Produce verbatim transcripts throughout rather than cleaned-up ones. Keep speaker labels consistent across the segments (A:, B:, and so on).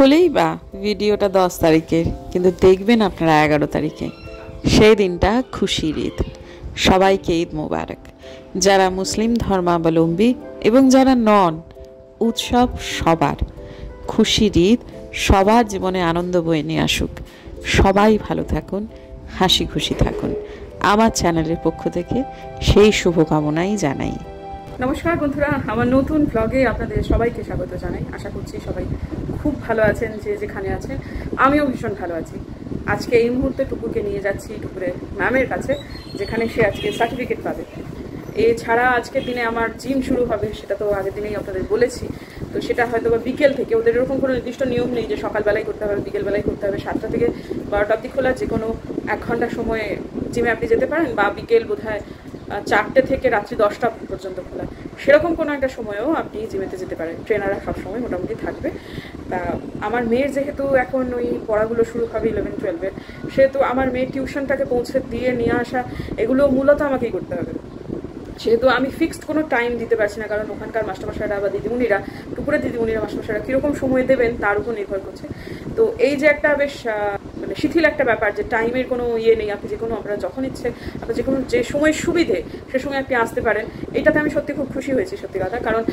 A: হলেই বা ভিডিওটা দশ তারিখের, কিন্তু দেখবেন আপনারা এগারো তারিখে। সেই দিনটা খুশির ঈদ। সবাইকে ঈদ মোবারক। যারা মুসলিম ধর্মাবলম্বী এবং যারা নন, উৎসব সবার। খুশির ঈদ সবার জীবনে আনন্দ বয়ে নিয়ে আসুক। সবাই ভালো থাকুন, হাসি খুশি থাকুন। আমার চ্যানেলের পক্ষ থেকে সেই শুভকামনাই জানাই।
B: নমস্কার বন্ধুরা, আমার নতুন ব্লগে আপনাদের সবাইকে স্বাগত জানাই। আশা করছি সবাই খুব ভালো আছেন, যে যেখানে আছেন। আমিও ভীষণ ভালো আছি। আজকে এই মুহূর্তে টুকুরকে নিয়ে যাচ্ছি টুকুরের ম্যামের কাছে, যেখানে সে আজকে সার্টিফিকেট পাবে। এছাড়া আজকের দিনে আমার জিম শুরু হবে, সেটা তো আগের দিনেই আপনাদের বলেছি। তো সেটা হয়তো বা বিকেল থেকে, ওদের এরকম কোনো নির্দিষ্ট নিয়ম নেই যে সকালবেলায় করতে হবে বিকেলবেলায় করতে হবে। সাতটা থেকে বারোটা অবধি খোলা, যে কোনো এক ঘন্টা সময়ে জিমে আপনি যেতে পারেন, বা বিকেল বোধ হয় চারটে থেকে রাত্রি দশটা পর্যন্ত খোলা, সেরকম কোনো একটা সময়েও আপনি জিমেতে যেতে পারেন। ট্রেনাররা সবসময় মোটামুটি থাকবে। তা আমার মেয়ের যেহেতু এখন ওই পড়াগুলো শুরু হবে ইলেভেন টুয়েলভের, সেহেতু আমার মেয়ের টিউশনটাকে পৌঁছে দিয়ে নিয়ে আসা, এগুলো মূলত আমাকেই করতে হবে। সেহেতু আমি ফিক্সড কোনো টাইম দিতে পারছি না, কারণ ওখানকার মাস্টারমশাইরা বা দিদিমণিরা, টুকুরের দিদিমণিরা মাস্টারমশাইরা কীরকম সময় দেবেন তার উপর নির্ভর করছে। তো এই যে একটা বেশ মানে শিথিল একটা ব্যাপার, যে টাইমের কোনো ইয়ে নেই, আপনি যে কোনো আপনারা যখন ইচ্ছে আপনার যে কোনো যে সময় সুবিধে সে সময় আপনি আসতে পারেন, এটাতে আমি সত্যি খুব খুশি হয়েছি, সত্যি কথা। কারণ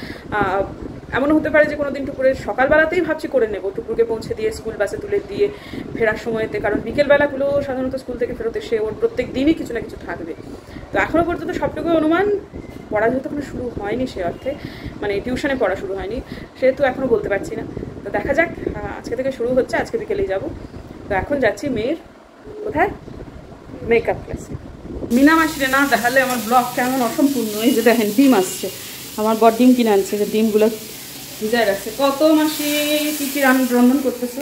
B: এমনও হতে পারে যে কোনো দিন টুকুরের সকালবেলাতেই ভাবছি করে নেব, টুকুরকে পৌঁছে দিয়ে স্কুল বাসে তুলে দিয়ে ফেরার সময়তে, কারণ বিকেলবেলাগুলো সাধারণত স্কুল থেকে ফেরত এসে ওর প্রত্যেক দিনই কিছু না কিছু থাকবে। তো এখনও পর্যন্ত সবটুকু অনুমান, পড়া যেহেতু এখনো শুরু হয়নি, সে অর্থে মানে টিউশনে পড়া শুরু হয়নি, সেহেতু এখনও বলতে পারছি না। তো দেখা যাক, আজকে থেকে শুরু হচ্ছে, আজকে বিকেলেই যাব। তো এখন যাচ্ছি মেয়ের কোথায় মেকআপ ক্লাসে। মিনা মাসিরে না দেখালে আমার ব্লগ কেমন অসম্পূর্ণ। এই যে দেখেন ডিম আসছে, আমার বড় ডিম কিনে আনছে, যে ডিমগুলো ভিজায় রাখছে। কত মাসি কি কি রন্ধন করতেছে?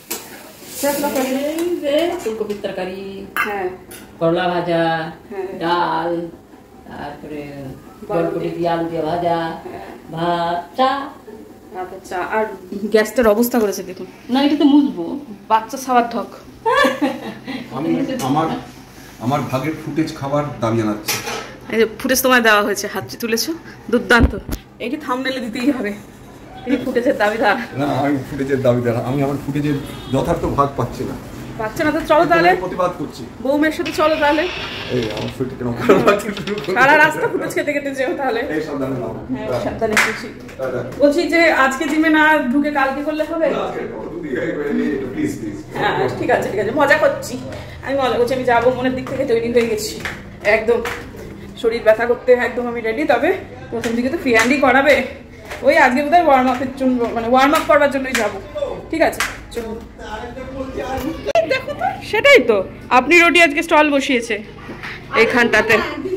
C: ফুলকপির তরকারি,
B: হ্যাঁ,
C: করলা ভাজা,
B: হ্যাঁ,
C: ডাল, তারপরে বরবটি দিয়ে আলু দিয়ে ভাজা, ভাত, চা।
B: আচ্ছা, আর গ্যাসটার অবস্থা করেছে দেখুন।
C: না, এটা তো মুছবো।
B: বাচ্চা খাওয়ার ঢক।
D: আমি আমার আমার ভাগের ফুটেজ খাবার দাবি জানাচ্ছি।
B: এই যে ফুটেজ তোমায় দেওয়া হয়েছে, হাতটি তুলেছো, দুর্দান্ত। এইটি থাম্বনেলে দিতেই হবে, এই ফুটেজের দাবিদার।
D: না, আমি ফুটেজের দাবিদার। আমি আমার ফুটেজের যথার্থ ভাগ পাচ্ছি না।
B: পাচ্ছে না তো চলো তাহলে
D: প্রতিবাদ করছি।
B: বৌমের সাথে চলো তাহলে,
D: এই আমার ফুটেজ কেন খারাপ লাগছে শুরু করে।
B: সারা রাস্তা ফুটেজ খেতে খেতে যেও তাহলে।
D: এই সাবধানে নাও।
B: হ্যাঁ, সাবধানে বলছি। বলছি যে আজকে জিমে না ঢুকে কালকে করলে হবে?
D: Please please.
B: হ্যাঁ, ঠিক আছে ঠিক আছে, মজা করছি। আমি মজা করছি, আমি যাবো, মনের দিক থেকে তৈরি হয়ে গেছি একদম। শরীর ব্যথা করতে একদম আমি রেডি। তবে প্রথম দিকে তো ফ্রি হ্যান্ডই করাবে। ওই আজকে বোধহয় ওয়ার্ম আপের জন্য, মানে ওয়ার্ম আপ করবার জন্যই যাবো। ঠিক আছে চলুন। দেখো তো, সেটাই তো, আপনি রুটি আজকে স্টল বসিয়েছে এইখানটাতে।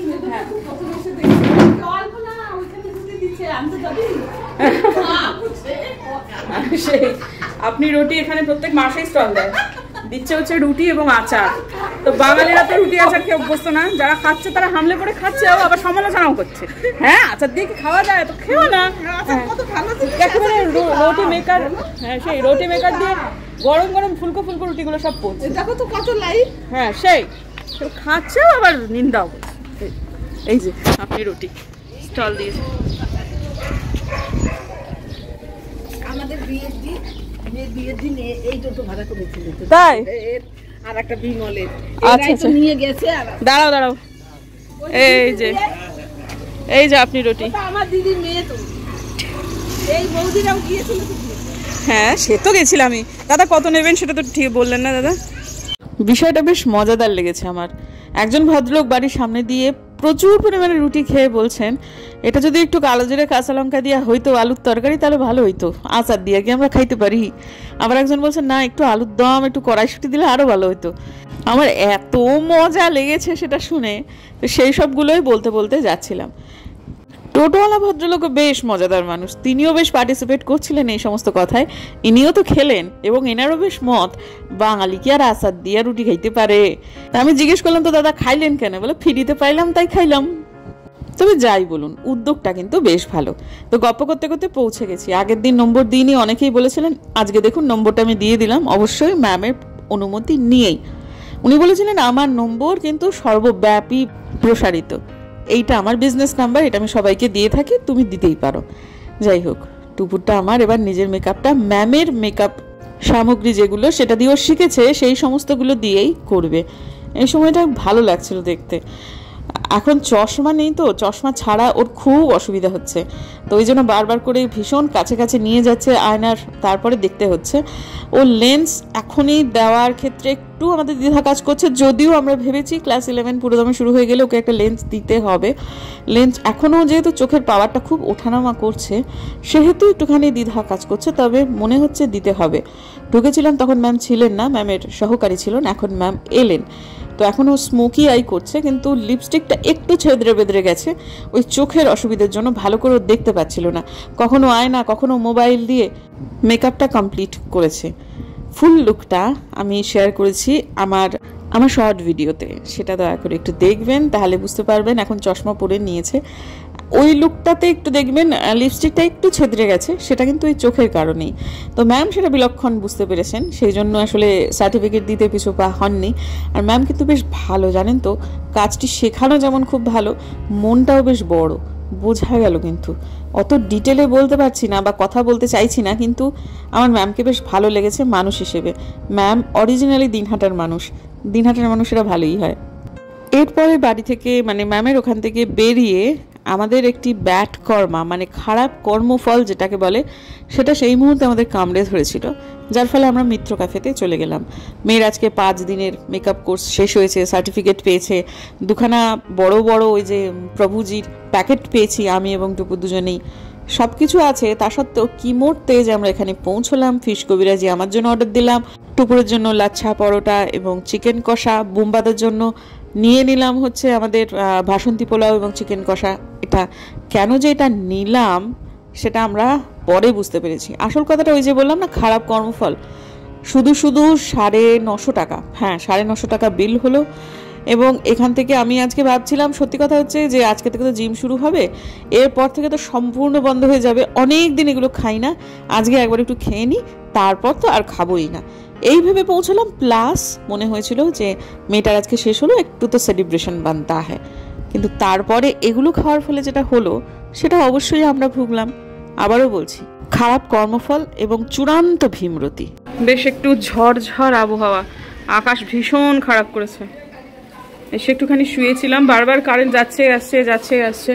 B: সেই আপনি রুটি এখানে প্রত্যেক মাসেই স্টল দেয়, দিচ্ছে হচ্ছে রুটি এবং আচার। তো বাঙালিরা তো রুটি আচার খেয়ে অভ্যস্ত না, যারা খাচ্ছে তারা হামলে পড়ে খাচ্ছে, আবার সমালোচনাও করছে। হ্যাঁ, আচার দিয়ে কি খাওয়া যায়? তো খেও না। একেবারে রুটি মেকার, হ্যাঁ সেই রুটি মেকার দিয়ে গরম গরম ফুলকো ফুলকো রুটিগুলো সব পড়ছে, দেখো তো কত লাইট। হ্যাঁ, সেই খাচ্ছেও আবার নিন্দাও করছে। এই যে আপনি রুটি স্টল দিয়েছে।
E: আমাদের বিয়ের দিন, বিয়ের দিন এই টোটো ভাড়া করেছিল,
B: তাই?
E: আর একটা বিমলের
B: আচ্ছা আচ্ছা
E: নিয়ে গেছে।
B: দাঁড়াও দাঁড়াও, এই যে এই যে আপনি রুটি।
E: আমার দিদির মেয়ে তো, এই বৌদিরাও গিয়েছিল।
B: হ্যাঁ, সে তো গেছিলামই। দাদা কত নেবেন সেটা তো ঠিক বললেন না দাদা। বিষয়টা বেশ মজাদার লেগেছে আমার। একজন ভদ্রলোক বাড়ির সামনে দিয়ে প্রচুর পরিমাণে রুটি খেয়ে বলছেন, এটা যদি একটু কালো জিরে কাঁচা লঙ্কা দিয়া হইতো আলুর তরকারি তাহলে ভালো হইতো, আচার দিয়ে কি আমরা খাইতে পারি। আবার একজন বলছেন, না একটু আলুর দম একটু কড়াইশুঁটি দিলে আরও ভালো হইতো। আমার এত মজা লেগেছে সেটা শুনে, তো সেই সবগুলোই বলতে বলতে যাচ্ছিলাম। টোটোওয়ালা ভদ্রলোকও বেশ মজাদার মানুষ, তিনিও বেশ পার্টিসিপেট করছিলেন এই সমস্ত কথায়। ইনিও তো খেলেন এবং এনারও বেশ মত, বাঙালি কি আর আচার দিয়ে রুটি খাইতে পারে। তা আমি জিজ্ঞেস করলাম, তো দাদা খাইলেন কেন? বলে ফ্রিতে পাইলাম তাই খাইলাম। তবে যাই বলুন, উদ্যোগটা কিন্তু বেশ ভালো। তো গপ্প করতে করতে পৌঁছে গেছি। আগের দিন নম্বর দিইনি, অনেকেই বলেছিলেন। আজকে দেখুন নম্বরটা আমি দিয়ে দিলাম, অবশ্যই ম্যামের অনুমতি নিয়েই। উনি বলেছিলেন আমার নম্বর কিন্তু সর্বব্যাপী প্রসারিত, এইটা আমার বিজনেস নাম্বার, এটা আমি সবাইকে দিয়ে থাকি, তুমি দিতেই পারো। যাই হোক, টুপুরটা আমার এবার নিজের মেকআপটা ম্যামের মেকআপ
A: সামগ্রী যেগুলো সেটা দিয়েও শিখেছে, সেই সমস্তগুলো দিয়েই করবে। এই সময়টা ভালো লাগছিল দেখতে। এখন চশমা নেই তো, চশমা ছাড়া ওর খুব অসুবিধা হচ্ছে, তো ওই জন্য বারবার করে ভীষণ কাছে কাছে নিয়ে যাচ্ছে আয়নার, তারপরে দেখতে হচ্ছে। ও লেন্স এখনই দেওয়ার ক্ষেত্রে একটু আমাদের দ্বিধা কাজ করছে, যদিও আমরা ভেবেছি ক্লাস ইলেভেন পুরোদমে শুরু হয়ে গেলে ওকে একটা লেন্স দিতে হবে। লেন্স এখনও যেহেতু চোখের পাওয়ারটা খুব ওঠানামা করছে, সেহেতু একটুখানি দ্বিধা কাজ করছে, তবে মনে হচ্ছে দিতে হবে। ঢুকেছিলাম তখন ম্যাম ছিলেন না, ম্যামের সহকারী ছিলেন, এখন ম্যাম এলেন। তো এখনও স্মোকি আই করছে, কিন্তু লিপস্টিকটা একটু ছেদরে বেদরে গেছে, ওই চোখের অসুবিধার জন্য ভালো করে দেখতে পাচ্ছিল না, কখনো আয়না কখনো মোবাইল দিয়ে মেকআপটা কমপ্লিট করেছে। ফুল লুকটা আমি শেয়ার করেছি আমার আমার শর্ট ভিডিওতে, সেটা দয়া করে একটু দেখবেন, তাহলে বুঝতে পারবেন। এখন চশমা পরে নিয়েছে, ওই লুকটাতে একটু দেখবেন লিপস্টিকটা একটু ছেদরে গেছে, সেটা কিন্তু ওই চোখের কারণেই। তো ম্যাম সেটা বিলক্ষণ বুঝতে পেরেছেন, সেই জন্য আসলে সার্টিফিকেট দিতে পিছু পা হননি। আর ম্যাম কিন্তু বেশ ভালো, জানেন তো, কাজটি শেখানো যেমন খুব ভালো, মনটাও বেশ বড়, বোঝা গেল। কিন্তু অত ডিটেলে বলতে পারছি না বা কথা বলতে চাইছি না, কিন্তু আমার ম্যামকে বেশ ভালো লেগেছে মানুষ হিসেবে। ম্যাম অরিজিনালি দিনহাটার মানুষ, দিনহাটার মানুষেরা ভালোই হয়। এরপরে বাড়ি থেকে মানে ম্যামের ওখান থেকে বেরিয়ে আমাদের একটি ব্যাড কর্মা মানে খারাপ কর্মফল যেটাকে বলে, সেটা সেই মুহূর্তে আমাদের কামড়ে ধরেছিল, যার ফলে আমরা মিত্র ক্যাফেতে চলে গেলাম। মেয়ের আজকে পাঁচ দিনের মেকআপ কোর্স শেষ হয়েছে, সার্টিফিকেট পেয়েছে, দুখানা বড় বড় ওই যে প্রভুজির প্যাকেট পেয়েছি আমি এবং টুপু দুজনেই। সব কিছু আছে, তা সত্ত্বেও কি মুহূর্তে যে আমরা এখানে পৌঁছলাম। ফিশ কবিরাজি আমার জন্য অর্ডার দিলাম, টুপুরের জন্য লাচ্ছা পরোটা এবং চিকেন কষা, বুম্বাদের জন্য নিয়ে নিলাম হচ্ছে আমাদের বাসন্তী পোলাও এবং চিকেন কষা। এটা কেন যে এটা নিলাম সেটা আমরা পরে বুঝতে পেরেছি। আসল কথাটা ওই যে বললাম না, খারাপ কর্মফল। শুধু শুধু সাড়ে নশো টাকা, হ্যাঁ সাড়ে নশো টাকা বিল হলো। এবং এখান থেকে আমি আজকে ভাবছিলাম, সত্যি কথা হচ্ছে যে আজকে থেকে তো জিম শুরু হবে, এরপর থেকে তো সম্পূর্ণ বন্ধ হয়ে যাবে। অনেক দিন এগুলো খাই না, আজকে একবার একটু খেয়ে নিই, তারপর তো আর খাবোই না, এই ভেবে পৌঁছলাম। প্লাস মনে হয়েছিল যে মেয়েটার আজকে শেষ হলো, একটু তো সেলিব্রেশন বানতা হ্যাঁ। কিন্তু তারপরে এগুলো খাওয়ার ফলে যেটা হলো, সেটা অবশ্যই আমরা ভুগলাম। আবারও বলছি, খারাপ কর্মফল এবং চূড়ান্ত ভীমরতি।
B: বেশ একটু ঝড় ঝড় আবহাওয়া, আকাশ ভীষণ খারাপ করেছে। এসে একটুখানি শুয়েছিলাম, বারবার কারেন্ট যাচ্ছে আসছে যাচ্ছে আসছে,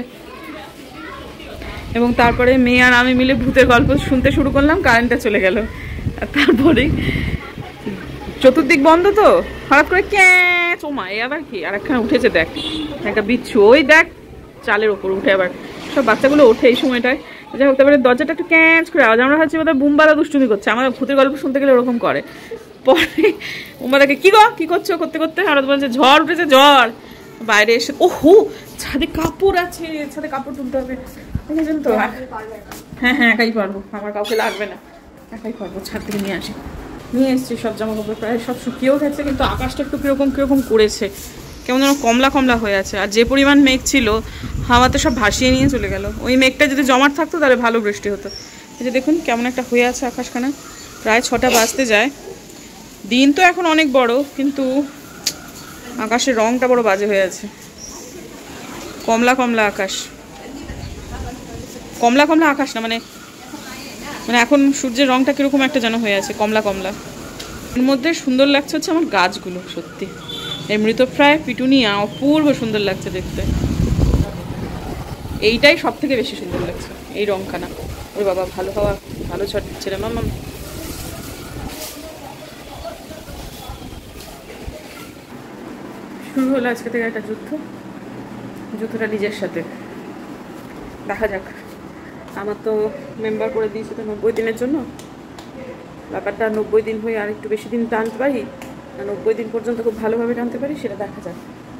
B: এবং তারপরে মেয়ে আর আমি মিলে ভূতের গল্প শুনতে শুরু করলাম, কারেন্টটা চলে গেল। আর তারপরে চতুর্দিক বন্ধ, তো হঠাৎ করে ক্যাঁ চোমা, এ আবার কি, আর একখানে উঠেছে দেখ, একটা বিচ্ছু, ওই দেখ চালের ওপর উঠে, আবার সব বাচ্চাগুলো ওঠে এই সময়টায়। যাই হোক, তারপরে দরজাটা একটু ক্যাঁচ করে আওয়াজ, আমরা ভাবছি ওদের বুম্বারা দুষ্টুমি করছে, আমার ভূতের গল্প শুনতে গেলে ওরকম করে। পরে বুম্বাদাকে কি গো কি করছো করতে করতে হঠাৎ বলছে ঝড় উঠেছে ঝড়। বাইরে এসে ও হো ছাদে কাপড় আছে, ছাদে কাপড় তুলতে হবে, বুঝলেন তো। হ্যাঁ হ্যাঁ একাই পারবো, আমার কাউকে লাগবে না, একাই পারবো। ছাদ থেকে নিয়ে আসি, নিয়ে এসছি সব জামা কাপড়, প্রায় সব শুকিয়েও গেছে, কিন্তু আকাশটা একটু কীরকম কীরকম করেছে, কেমন যেন কমলা কমলা হয়ে আছে। আর যে পরিমাণ মেঘ ছিল, হাওয়াতে সব ভাসিয়ে নিয়ে চলে গেল। ওই মেঘটা যদি জমাট থাকতো তাহলে ভালো বৃষ্টি হতো। এই যে দেখুন কেমন একটা হয়ে আছে আকাশখানা, প্রায় ছটা বাজতে যায়। দিন তো এখন অনেক বড়, কিন্তু আকাশের রংটা বড় বাজে হয়ে আছে, কমলা কমলা আকাশ, কমলা কমলা আকাশ না মানে মানে এখন সূর্যের রংটা কীরকম একটা যেন হয়ে আছে, কমলা কমলা। এর মধ্যে সুন্দর লাগছে হচ্ছে আমার গাছগুলো, সত্যি এই মৃতপ্রায় পিটুনিয়া অপূর্ব সুন্দর লাগছে দেখতে। এইটাই সব থেকে বেশি সুন্দর লাগছে, এই রংখানা। ওরে বাবা, ভালো হাওয়া, ভালো ছট দিচ্ছে রে মাম্মাম। শুরু হলো আজকে থেকে একটা যুদ্ধ, যুদ্ধটা নিজের সাথে। দেখা যাক, আমার তো মেম্বার করে দিয়েছে তো নব্বই দিনের জন্য, ব্যাপারটা নব্বই দিন হয়ে আর একটু বেশি দিন টানতে পারি, নব্বই দিন পর্যন্ত খুব ভালোভাবে টানতে পারি, সেটা দেখা যাক।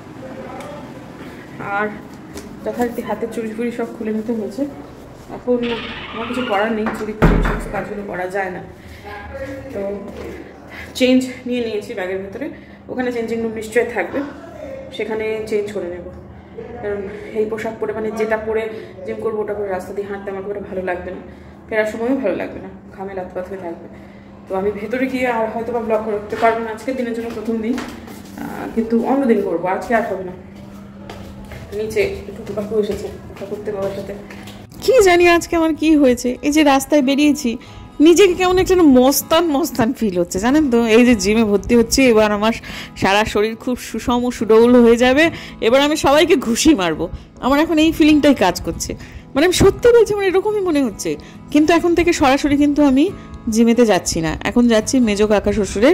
B: আর যথারীতি হাতের চুড়ি ফুড়ি সব খুলে নিতে হয়েছে। এখন আমার কিছু করার নেই, চুড়ি ফুড়ি এই সমস্ত কাজগুলো করা যায় না। তো চেঞ্জ নিয়ে নিয়েছি ব্যাগের ভেতরে, ওখানে চেঞ্জিং রুম নিশ্চয়ই থাকবে, সেখানে চেঞ্জ করে নেব। কারণ এই পোশাক পরে মানে যেটা পরে জিম করবো ওটা পরে রাস্তা দিয়ে হাঁটতে আমার খুব ভালো লাগবে না, ফেরার সময়ও ভালো লাগবে না, ঘামে লাতপাত হয়ে থাকবে। তো আমি ভেতরে গিয়ে আর হয়তো বা ব্লগ করতে পারবো না আজকের দিনের জন্য, প্রথম দিন, কিন্তু অন্যদিন করবো, আজকে আর হবে না। নিচে একটু কাকু এসেছে কথা করতে বাবার সাথে।
A: কি জানি আজকে আমার কি হয়েছে, এই যে রাস্তায় বেরিয়েছি নিজেকে কেমন একটা মস্তান মস্তান ফিল হচ্ছে জানেন তো। এই যে জিমে ভর্তি হচ্ছে, এবার আমার সারা শরীর খুব সুষম সুডৌল হয়ে যাবে, এবার আমি সবাইকে ঘুষি মারবো, আমার এখন এই ফিলিংটাই কাজ করছে। মানে আমি সত্যি বলছি, আমার এরকমই মনে হচ্ছে। কিন্তু এখন থেকে সরাসরি কিন্তু আমি জিমেতে যাচ্ছি না, এখন যাচ্ছি মেজো কাকা শ্বশুরের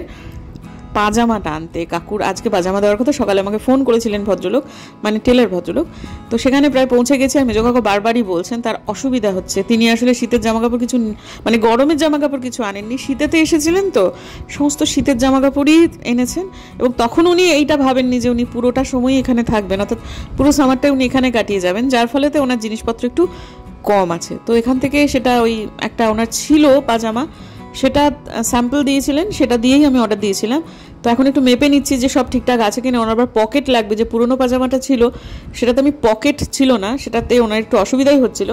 A: পাজামাটা আনতে। কাকুর আজকে পাজামা দেওয়ার কথা, সকালে আমাকে ফোন করেছিলেন ভদ্রলোক, মানে টেলার ভদ্রলোক। তো সেখানে প্রায় পৌঁছে গেছে, আর মেজো কাকু বারবারই বলছেন তার অসুবিধা হচ্ছে, তিনি আসলে শীতের জামাকাপড় কিছু, মানে গরমের জামাকাপড় কিছু আনেননি, শীতেতে এসেছিলেন তো সমস্ত শীতের জামাকাপড়ই এনেছেন। এবং তখন উনি এইটা ভাবেননি যে উনি পুরোটা সময় এখানে থাকবেন, অর্থাৎ পুরো সামারটা উনি এখানে কাটিয়ে যাবেন, যার ফলেতে ওনার জিনিসপত্র একটু কম আছে। তো এখান থেকে সেটা ওই একটা ওনার ছিল পাজামা, সেটা স্যাম্পল দিয়েছিলেন, সেটা দিয়েই আমি অর্ডার দিয়েছিলাম। তো এখন একটু মেপে নিচ্ছি যে সব ঠিকঠাক আছে কিনা। ওনার আবার পকেট লাগবে, যে পুরোনো পাজামাটা ছিল সেটাতে আমি পকেট ছিল না, সেটাতে ওনার একটু অসুবিধাই হচ্ছিল।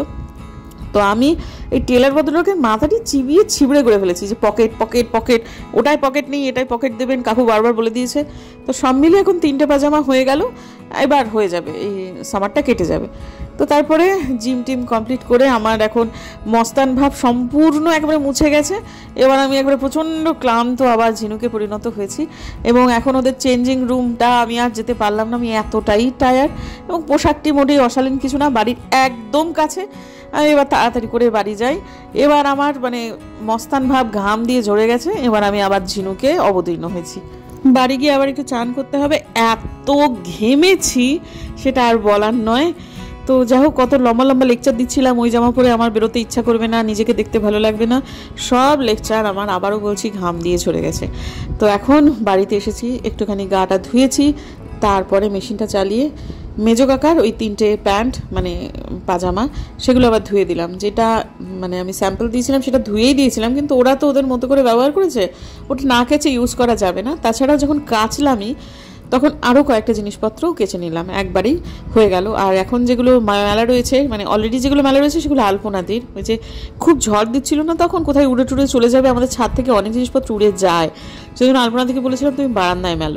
A: তো আমি এই টেলার ভদ্রলোকের মাথাটি চিবিয়ে ছিবড়ে করে ফেলেছি যে পকেট পকেট পকেট, ওটাই পকেট নেই এটাই পকেট দেবেন, কাকু বারবার বলে দিয়েছে। তো সব মিলিয়ে এখন তিনটে পাজামা হয়ে গেল, এবার হয়ে যাবে, এই সামারটা কেটে যাবে। তো তারপরে জিম টিম কমপ্লিট করে আমার এখন মস্তান ভাব সম্পূর্ণ একবারে মুছে গেছে। এবার আমি একবারে প্রচণ্ড ক্লান্ত আবার ঝিনুকে পরিণত হয়েছি। এবং এখন ওদের চেঞ্জিং রুমটা আমি আর যেতে পারলাম না, আমি এতটাই টায়ার্ড। এবং পোশাকটি মোটেই অশালীন কিছু না, বাড়ির একদম কাছে। আমি এবার তাড়াতাড়ি করে বাড়ি যাই। এবার আমার মানে মস্তান ভাব ঘাম দিয়ে ঝরে গেছে, এবার আমি আবার ঝিনুকে অবতীর্ণ হয়েছি। বাড়ি গিয়ে আবার একটু চান করতে হবে, এত ঘেমেছি সেটা আর বলার নয়। তো যাই হোক, কত লম্বা লম্বা লেকচার দিচ্ছিলাম, ওই জামা পরে আমার বেরোতে ইচ্ছা করবে না, নিজেকে দেখতে ভালো লাগবে না, সব লেকচার আমার আবারও বলছি ঘাম দিয়ে ঝরে গেছে। তো এখন বাড়িতে এসেছি, একটুখানি গাটা ধুয়েছি, তারপরে মেশিনটা চালিয়ে মেজো কাকার ওই তিনটে প্যান্ট মানে পাজামা সেগুলো আবার ধুয়ে দিলাম। যেটা মানে আমি স্যাম্পল দিয়েছিলাম সেটা ধুয়েই দিয়েছিলাম, কিন্তু ওরা তো ওদের মতো করে ব্যবহার করেছে, ওটা না কেচে ইউজ করা যাবে না। তাছাড়া যখন কাচলামই তখন আরও কয়েকটা জিনিসপত্রও কেচে নিলাম, একবারেই হয়ে গেল। আর এখন যেগুলো মেলা রয়েছে, মানে অলরেডি যেগুলো মেলা রয়েছে সেগুলো আলপনাদির, ওই যে খুব ঝড় দিচ্ছিল না তখন, কোথায় উড়ে টুড়ে চলে যাবে, আমাদের ছাদ থেকে অনেক জিনিসপত্র উড়ে যায়, সেই জন্য আলপনাদিকে বলেছিলাম তুমি বারান্দায় মেলো।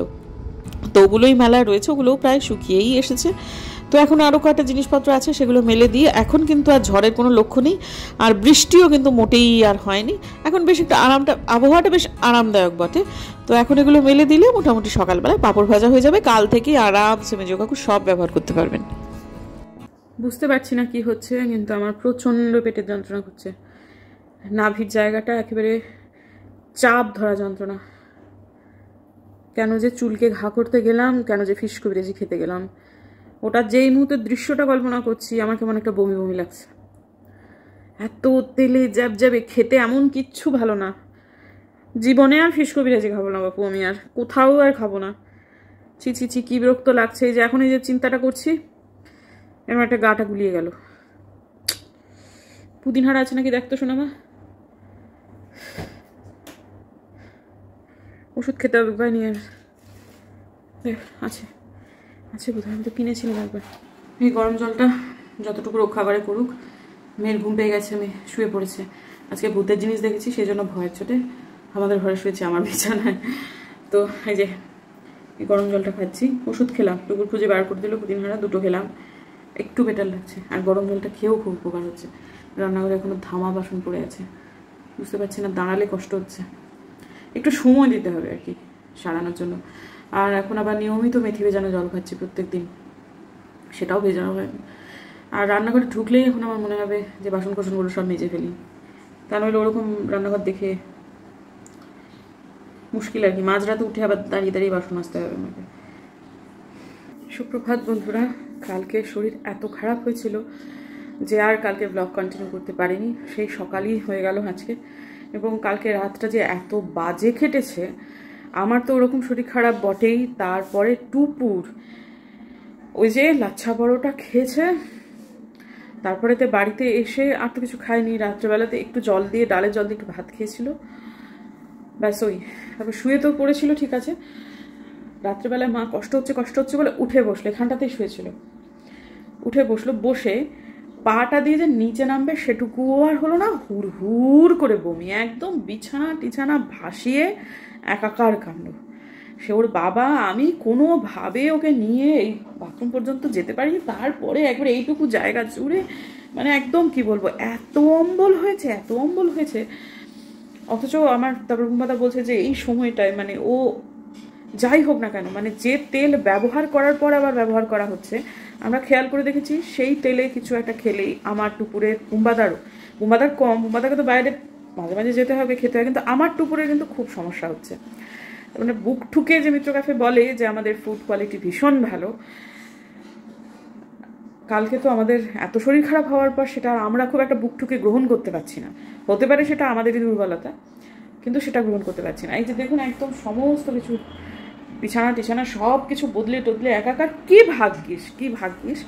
A: তো ওগুলোই মেলায় রয়েছে, ওগুলোও প্রায় শুকিয়েই এসেছে। তো এখন আরও কয়েকটা জিনিসপত্র আছে, সেগুলো মেলে দিয়ে এখন কিন্তু আর ঝড়ের কোনো লক্ষ্য নেই, আর বৃষ্টিও কিন্তু মোটেই আর হয়নি। এখন বেশ একটা আরামটা, আবহাওয়াটা বেশ আরামদায়ক বটে। তো এখন এগুলো মেলে দিলে মোটামুটি সকালবেলায় পাঁপড় ভাজা হয়ে যাবে, কাল থেকে আরামসে মেজো কাকু সব ব্যবহার করতে পারবেন।
B: বুঝতে পারছি না কি হচ্ছে, কিন্তু আমার প্রচণ্ড পেটের যন্ত্রণা করছে, নাভির জায়গাটা একেবারে চাপ ধরা যন্ত্রণা। কেন যে চুলকে ঘা করতে গেলাম, কেন যে ফিশ কবিরাজি খেতে গেলাম, ওটা যেই মুহূর্তে দৃশ্যটা কল্পনা করছি আমার কেমন একটা বমি বমি লাগছে। এত তেলে জ্যাব জ্যাবে খেতে এমন কিচ্ছু ভালো না। জীবনে আর ফিশ কবিরাজি খাবো না বাপু, আমি আর কোথাও আর খাবো না। ছি ছি ছি, কি বিরক্ত লাগছে। এই যে এখন এই যে চিন্তাটা করছি, এবার একটা গাটা গুলিয়ে গেল। পুদিনহারা আছে নাকি দেখতো শোনা মা, ওষুধ খেতে হবে ভাই, নিয়ে আছে আছে কোথায়, আমি তো কিনেছিলাম একবার। এই গরম জলটা যতটুকু রক্ষা করে করুক। মেয়ের ঘুম পেয়ে গেছে, মেয়ে শুয়ে পড়েছে। আজকে ভূতের জিনিস দেখেছি, সেই জন্য ভয়ের চোটে আমাদের ঘরে শুয়েছে, আমার বিছানায়। তো এই যে এই গরম জলটা খাচ্ছি, ওষুধ খেলাম, টুকুর খুঁজে বার করে দিল পুদিনহারা, দুটো খেলাম, একটু বেটার লাগছে। আর গরম জলটা খেয়েও খুব উপকার হচ্ছে। রান্নাঘরে এখনো ধামা বাসন পড়ে আছে, বুঝতে পারছি না, দাঁড়ালে কষ্ট হচ্ছে, একটু সময় দিতে হবে আর কি সারানোর জন্য। আর এখন আবার নিয়মিত মেথি ভেজানো জল খাচ্ছি প্রত্যেক দিন, সেটাও ভেজানো হয়। আর রান্নাঘরে ঢুকলেই এখন আমার মনে হবে যে বাসন কোসনগুলো সব মেজে ফেলি, তা নইলে ওরকম রান্নাঘর দেখে মুশকিল আর কি। মাঝরাতে উঠে আবার দাঁড়িয়ে দাঁড়িয়ে বাসন মাজতে হবে আমাকে। সুপ্রভাত বন্ধুরা, কালকে শরীর এত খারাপ হয়েছিল যে আর কালকে ব্লগ কন্টিনিউ করতে পারিনি, সেই সকালই হয়ে গেল আজকে। এবং কালকে রাতটা যে এত বাজে কেটেছে, আমার তো ওরকম শরীর খারাপ বটেই, তারপরে টুপুর ওই যে লাচ্ছা পরোটা খেয়েছে, তারপরে তো বাড়িতে এসে আর তো কিছু খায়নি, রাত্রেবেলাতে একটু জল দিয়ে, ডালের জল দিয়ে একটু ভাত খেয়েছিল, ব্যাস ওই। তারপর শুয়ে তো পড়েছিল, ঠিক আছে। রাত্রেবেলায় মা কষ্ট হচ্ছে কষ্ট হচ্ছে বলে উঠে বসলো, এখানটাতেই শুয়েছিল, উঠে বসলো, বসে পাটা দিয়ে যে নিচে নামবে সেটুকুও আর হলো না, হুর হুর করে বমি, একদম বিছানা টিছানা ভাসিয়ে একাকার কাণ্ড। সে ওর বাবা, আমি কোনোভাবে ওকে নিয়ে এই বাথরুম পর্যন্ত যেতে পারিনি, তারপরে একবার এইটুকু জায়গা জুড়ে মানে একদম কি বলবো, এত অম্বল হয়েছে এত অম্বল হয়েছে অথচ আমার তারপর বুম্বাদা বলছে যে এই সময়টায় মানে ও যাই হোক না কেন মানে যে তেল ব্যবহার করার পর আবার ব্যবহার করা হচ্ছে, আমরা খেয়াল করে দেখেছি সেই তেলে কিছু একটা খেলেই আমার টুপুরের, বুম্বাদারও, বুম্বাদার কম, বুম্বাদাকে তো বাইরে মাঝে মাঝে যেতে হবে, খেতে হয়, কিন্তু আমার টুপুরে কিন্তু খুব সমস্যা হচ্ছে। মানে বুক ঠুকে যে মিত্র ক্যাফে বলে যে আমাদের ফুড কোয়ালিটি ভীষণ ভালো, কালকে তো আমাদের এত শরীর খারাপ হওয়ার পর সেটা আমরা খুব একটা বুক ঠুকে গ্রহণ করতে পারছি না। হতে পারে সেটা আমাদেরই দুর্বলতা, কিন্তু সেটা গ্রহণ করতে পারছি না। এই যে দেখুন একদম সমস্ত কিছু বিছানা টিছানা সব কিছু বদলে টদলে একাকার। কি ভাগ্যিস কি ভাগ্যিস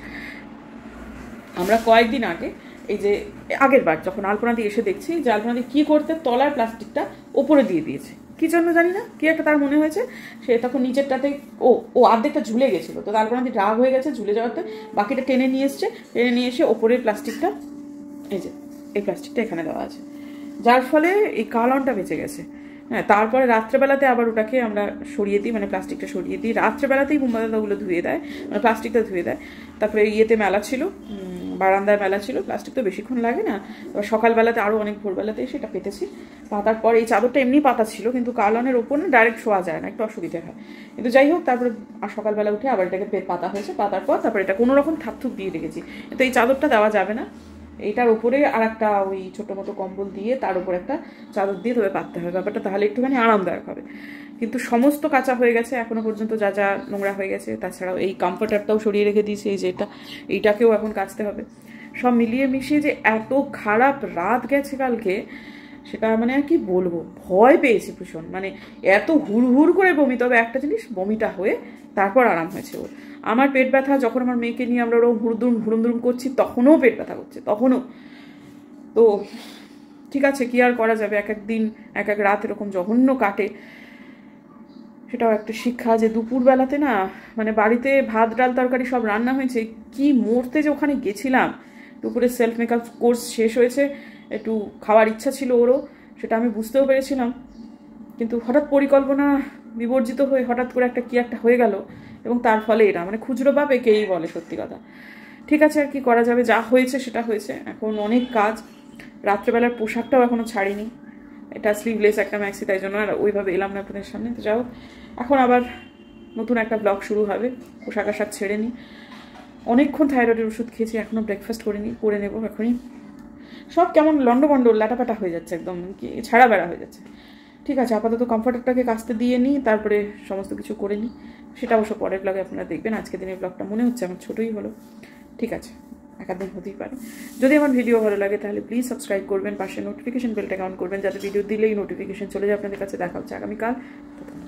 B: আমরা কয়েকদিন আগে এই যে আগের বার যখন আলপনাদি এসে দেখছি যে আলপনাদি কী করতে তলার প্লাস্টিকটা ওপরে দিয়ে দিয়েছে, কী জন্য জানি না, কি একটা তার মনে হয়েছে। সে তখন নিচেরটাতে ও ও অর্ধেকটা ঝুলে গেছিলো, তো আলপনাদি রাগ হয়ে গেছে, ঝুলে যাওয়াতে বাকিটা টেনে নিয়ে এসছে, টেনে নিয়ে এসে ওপরের প্লাস্টিকটা, এই যে এই প্লাস্টিকটা এখানে দেওয়া আছে, যার ফলে এই কালনটা বেঁচে গেছে। হ্যাঁ, তারপরে রাত্রেবেলাতে আবার ওটাকে আমরা সরিয়ে দিই, মানে প্লাস্টিকটা সরিয়ে দিই, রাত্রেবেলাতেই বুম্বাদাদাগুলো ধুয়ে দেয়, মানে প্লাস্টিকটা ধুয়ে দেয়। তারপরে ইয়েতে মেলা ছিল, বারান্দায় মেলা ছিল, প্লাস্টিক তো বেশিক্ষণ লাগে না, এবার সকালবেলাতে আরও অনেক ভোরবেলাতে সেটা পেতেছি। পাতার পর এই চাদরটা এমনি পাতা ছিল, কিন্তু কালনের ওপর না ডাইরেক্ট শোয়া যায় না, একটু অসুবিধা হয়, কিন্তু যাই হোক তারপরে সকালবেলা উঠে আবার এটাকে পাতা হয়েছে, পাতার পর তারপরে এটা কোনো রকম থাকথুক দিয়ে রেখেছি। তো এই চাদরটা দেওয়া যাবে না, এইটার ওপরে আর একটা ওই ছোটো মতো কম্বল দিয়ে তার উপর একটা চাদর দিয়ে তবে পাততে হবে, ব্যাপারটা তাহলে একটুখানি আরামদায়ক হবে। কিন্তু সমস্ত কাঁচা হয়ে গেছে এখনো পর্যন্ত, যা যা নোংরা হয়ে গেছে, তাছাড়াও এই কমফর্টারটাও সরিয়ে রেখে দিয়েছি, এই যে এটা, এইটাকেও এখন কাচতে হবে। সব মিলিয়ে মিশিয়ে যে এত খারাপ রাত গেছে কালকে, সেটা মানে আর কি বলবো, ভয় পেয়েছি ভীষণ, মানে এত হুড় হুড় করে বমি। তবে একটা জিনিস, বমিটা হয়ে তারপর আরাম হয়েছে ওর। আমার পেট ব্যথা, যখন আমার মেয়েকে নিয়ে আমরা ওরকম হুড়দুম হুড়ুমদুম করছি তখনও পেট ব্যথা করছে, তখনও। তো ঠিক আছে, কি আর করা যাবে, এক এক দিন এক এক রাত এরকম জঘন্য কাটে। সেটাও একটা শিক্ষা যে দুপুরবেলাতে না, মানে বাড়িতে ভাত ডাল তরকারি সব রান্না হয়েছে, কি মরতে যে ওখানে গেছিলাম। দুপুরে সেলফ মেকআপ কোর্স শেষ হয়েছে, একটু খাওয়ার ইচ্ছা ছিল ওরও, সেটা আমি বুঝতেও পেরেছিলাম, কিন্তু হঠাৎ পরিকল্পনা বিবর্জিত হয়ে হঠাৎ করে একটা কি একটা হয়ে গেল, এবং তার ফলে এটা মানে খুচরো ভাবে কেই বলে সত্যি কথা। ঠিক আছে, আর কি করা যাবে, যা হয়েছে সেটা হয়েছে। এখন অনেক কাজ, রাত্রেবেলার পোশাকটাও এখনও ছাড়িনি, এটা স্লিভলেস একটা ম্যাক্সি, তাই জন্য আর ওইভাবে এলাম না আপনাদের সামনে। তো যাও, এখন আবার নতুন একটা ব্লগ শুরু হবে, পোশাক আশাক ছেড়ে নিই। অনেকক্ষণ থাইরয়েডের ওষুধ খেয়েছি, এখনও ব্রেকফাস্ট করে নিই, করে নেবো এখনই। সব কেমন লন্ডভন্ড লাটাপাটা হয়ে যাচ্ছে, একদম কি ছাড়া বেড়া হয়ে যাচ্ছে। ঠিক আছে, আপাতত কমফর্টারটাকে কাচতে দিয়ে নিই, তারপরে সমস্ত কিছু করে নিই, সেটা অবশ্য পরের ব্লগে আপনারা দেখবেন। আজকে দিনের ব্লগটা মনে হচ্ছে আমার ছোটোই হলো, ঠিক আছে, একাধিক হতেই পারে। যদি আমার ভিডিও ভালো লাগে তাহলে প্লিজ সাবস্ক্রাইব করবেন, পাশে নোটিফিকেশন বেলটা অন করবেন, যাতে ভিডিও দিলেই নোটিফিকেশন চলে যায় আপনাদের কাছে। দেখা হচ্ছে আগামীকাল।